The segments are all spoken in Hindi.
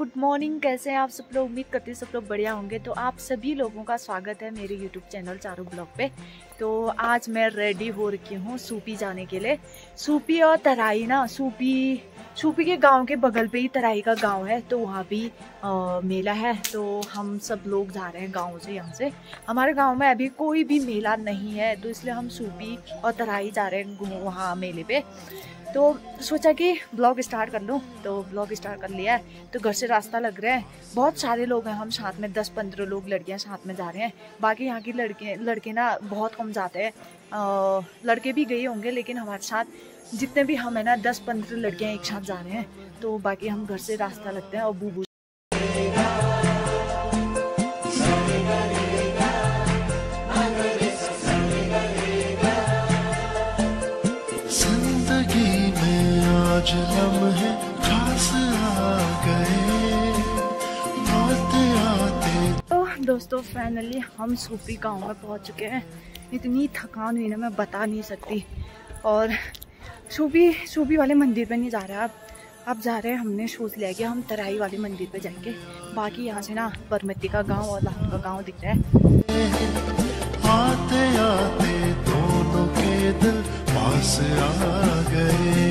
Good morning. कैसे हैं आप सब लोग? उम्मीद करती हूँ सब लोग बढ़िया होंगे। तो आप सभी लोगों का स्वागत है मेरे यूट्यूब चैनल चारू ब्लॉग पे। तो आज मैं रेडी हो रखी हूँ सूपी जाने के लिए। सूपी और तराई ना, सूपी के गांव के बगल पे ही तराई का गांव है, तो वहाँ भी मेला है। तो हम सब लोग जा रहे हैं गांव से। यहाँ से हमारे गांव में अभी कोई भी मेला नहीं है, तो इसलिए हम सूपी और तराई जा रहे हैं वहाँ मेले पे। तो सोचा कि ब्लॉग स्टार्ट कर लूँ, तो ब्लॉग स्टार्ट कर लिया है। तो घर से रास्ता लग रहा है, बहुत सारे लोग हैं, हम साथ में 10-15 लोग, लड़कियां साथ में जा रहे हैं। बाकी यहाँ की लड़के ना बहुत कम जाते हैं। लड़के भी गए होंगे, लेकिन हमारे साथ जितने भी हम है ना 10-15 लड़कियां एक साथ जा रहे हैं। तो बाकी हम घर से रास्ता लगते हैं और बूबू आज लम्हे खास आ गए आते। तो दोस्तों फाइनली हम सूपी गांव में पहुंच चुके हैं। इतनी थकान हुई ना, मैं बता नहीं सकती। और सूपी वाले मंदिर पे नहीं जा रहे अब जा रहे हैं। हमने सोच लिया कि हम तराई वाले मंदिर पे जाएंगे। बाकी यहाँ से ना परमती का गांव और लाहौर का गांव दिख रहा है। आते आते दोनों के दिल पास आ गए।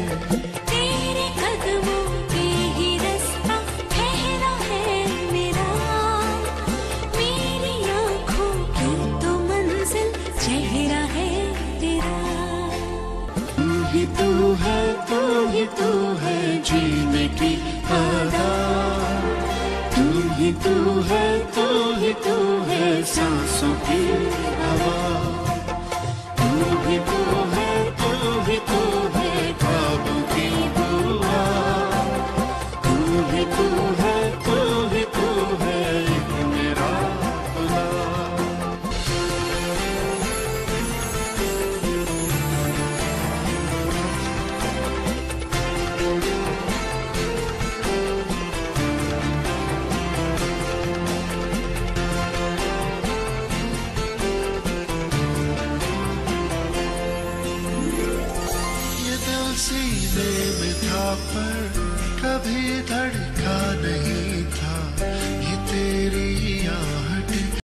तू है जीने की आधार, तू है सांसों की हवा, तू है ख्वाबों की दुआ, तू है एक मेरा खुदा। सीने में था पर कभी धड़का नहीं था, ये तेरी आहट।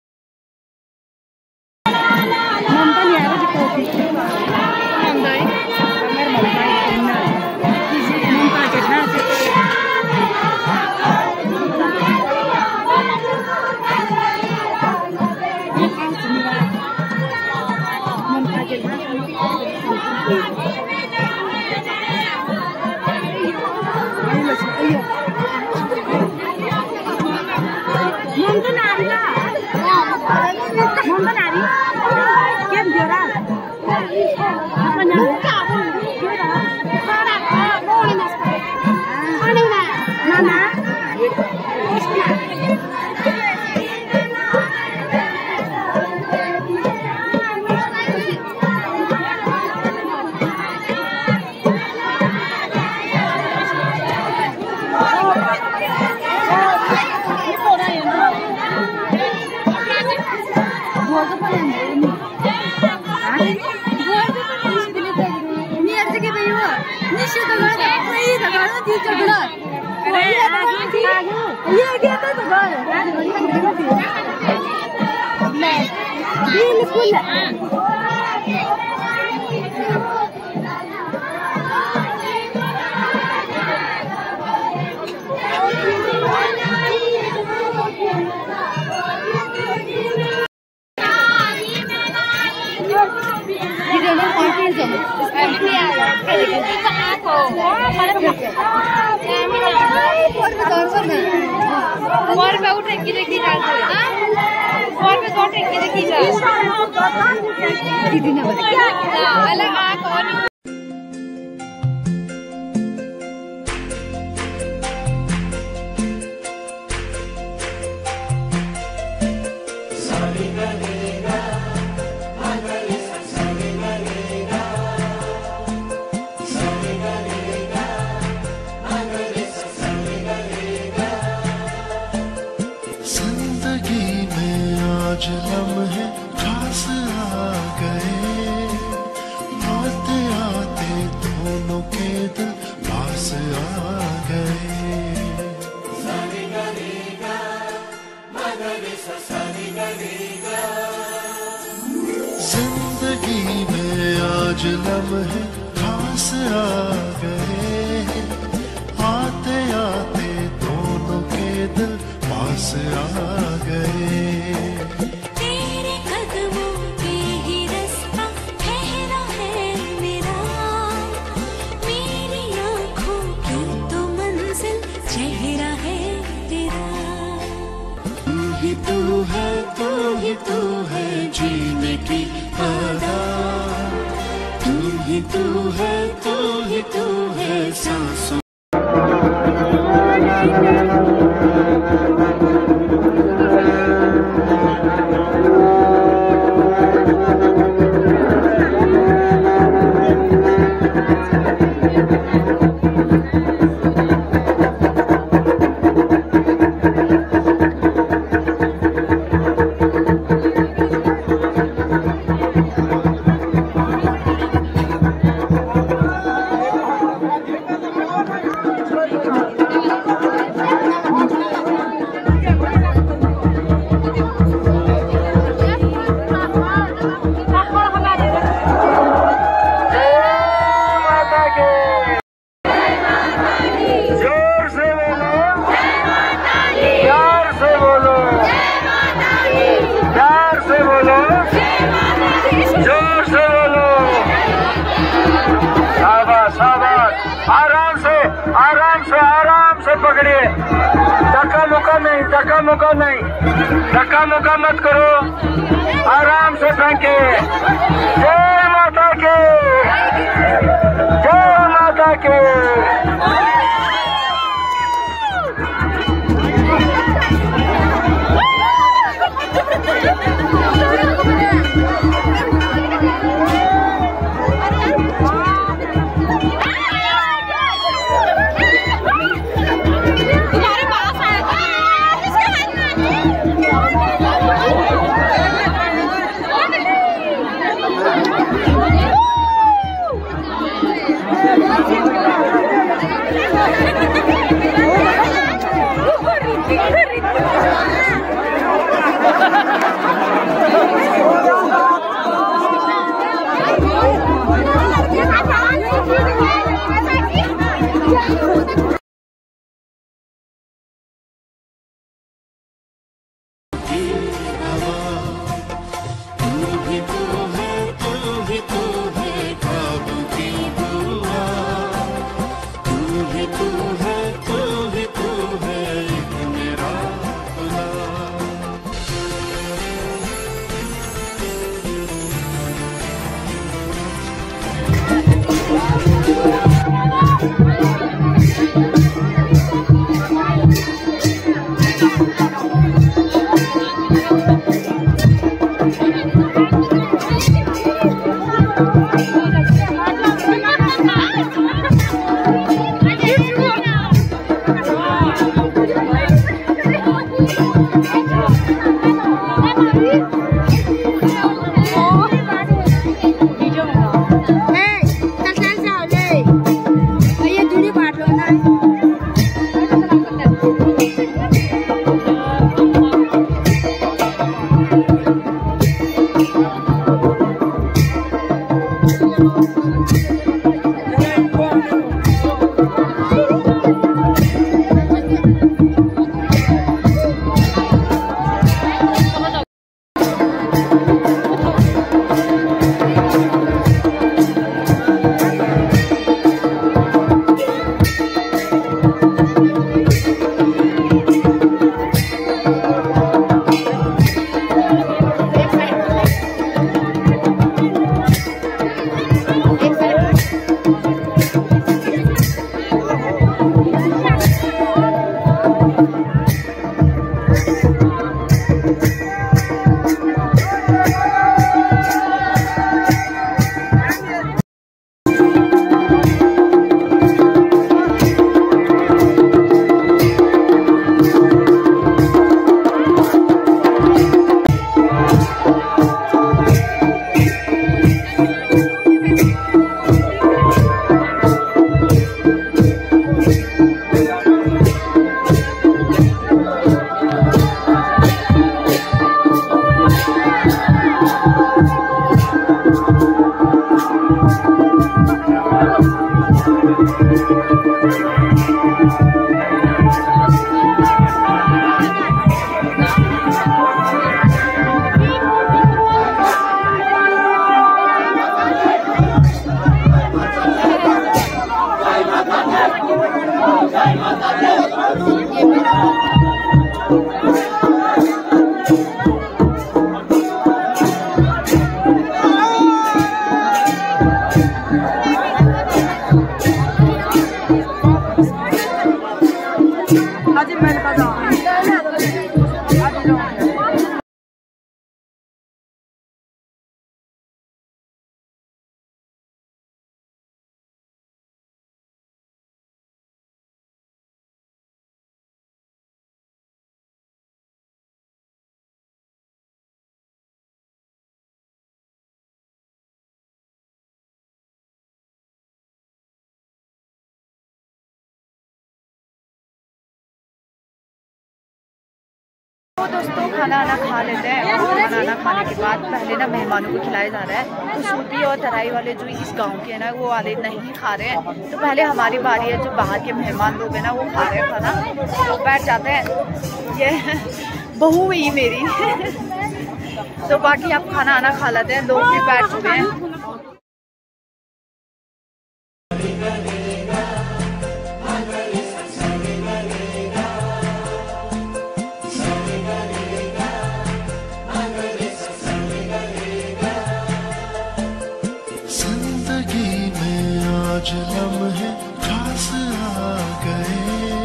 आज लम्हे खास आ गए आते जिंदगी में आज लम्हे खास आ गए, आते आते दोनों के दिल पास आ गए। तेरे कदमों पे ही रास्ता ठहरा है मेरा, मेरी आँखों की तो मंजिल चेहरा है तेरा। तू ही तू है, तू ही तू है जीने की आदत, तू ही तू है, तू ही तू है सांसों। आराम से पकड़िए, धक्का मुक्का मत करो, आराम से फेंके। जय माता की, जय माता की। तो दोस्तों खाना आना खा लेते हैं। खाना आना खाने के बाद पहले ना मेहमानों को खिलाया जा रहा है। तो सूपी और तराई वाले जो इस गांव के हैं ना वो वाले नहीं खा रहे हैं। तो पहले हमारी बारी है, जो बाहर के मेहमान लोग हैं ना वो खा रहे हैं खाना। तो बैठ जाते हैं। ये बहू हुई मेरी तो बाकी आप खाना आना खा लेते हैं। लोग भी बैठ चुके हैं। आज लम्हे खास आ गए,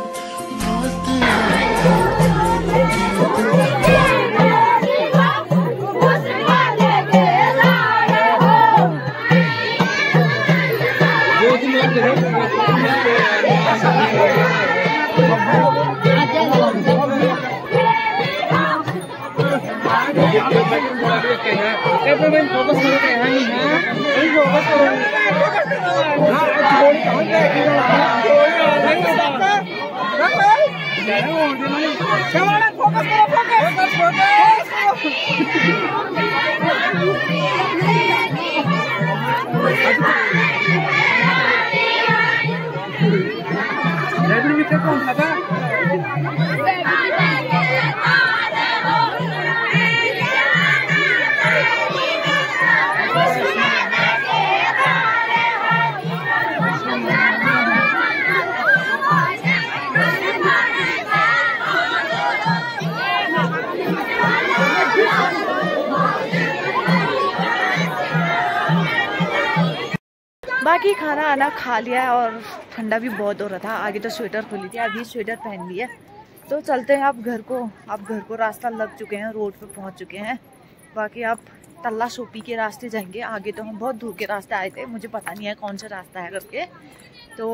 बाकी खाना आना खा लिया और ठंडा भी बहुत हो रहा था। आगे तो स्वेटर खोली थी, अभी स्वेटर पहन लिया। तो चलते हैं आप घर को। आप घर को रास्ता लग चुके हैं, रोड पे पहुंच चुके हैं। बाकी आप तल्ला सोपी के रास्ते जाएंगे। आगे तो हम बहुत दूर के रास्ते आए थे, मुझे पता नहीं है कौन सा रास्ता है करके। तो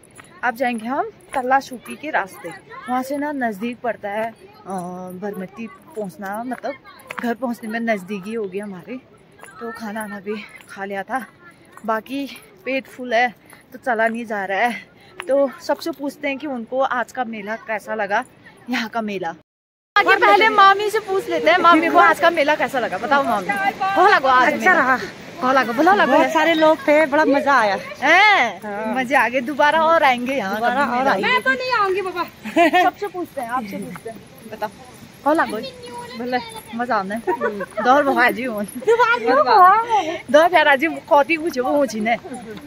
अब जाएंगे हम तल्ला सोपी के रास्ते। वहाँ से ना नज़दीक पड़ता है बरमती पहुँचना, मतलब घर पहुँचने में नज़दीकी होगी हमारे। तो खाना आना भी खा लिया था। बाकी पेट फुल है तो चला नहीं जा रहा है। तो सबसे पूछते हैं कि उनको आज का मेला कैसा लगा, यहाँ का मेला। आगे पहले मामी से पूछ लेते हैं, मामी को आज का मेला कैसा लगा। बताओ मामी, कौन लगा आज? अच्छा रहा। कौन लगा? बोला लगा। बहुत सारे लोग थे, बड़ा मजा आया है। मजे आ गए। दोबारा और आएंगे यहाँ। मैं तो नहीं आऊंगी बाबा। सबसे पूछते हैं, आपसे पूछते हैं, बताओ कौन लगा? बोले मजा आना है। दौर भाजी हूँ दौर प्याराजी कौती पूछो वो मुझी ने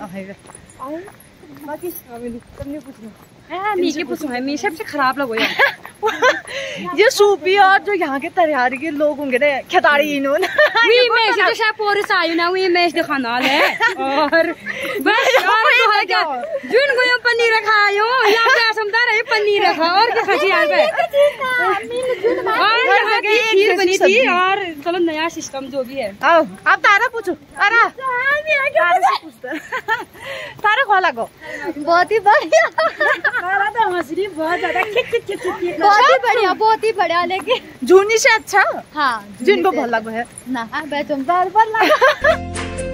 बाकी तुमने पूछना मी के पूछूं है, मी सबसे खराब लगो ये सूपी और जो यहाँ के तरियारी के लोग होंगे ना खतारी इन्होंने वी में से शायद पोरिस आयु ना वी में दिखाना है और बस और है क्या जुन को पनीर खायो या क्या समझा रहे पनीर खा और क्या खाती यार पे और यहाँ की खीर बनी थी और चलो नया सिस्टम जो भी है। आओ आप तारा पूछो। तारा तारा खोला को बहुत ही बढ़िया। तारा तो हंसरी बहुत ज्यादा बहुत ही बढ़िया लेकिन जूनी से अच्छा। हाँ जिनको भल लगो है ना तुम बार बार लगा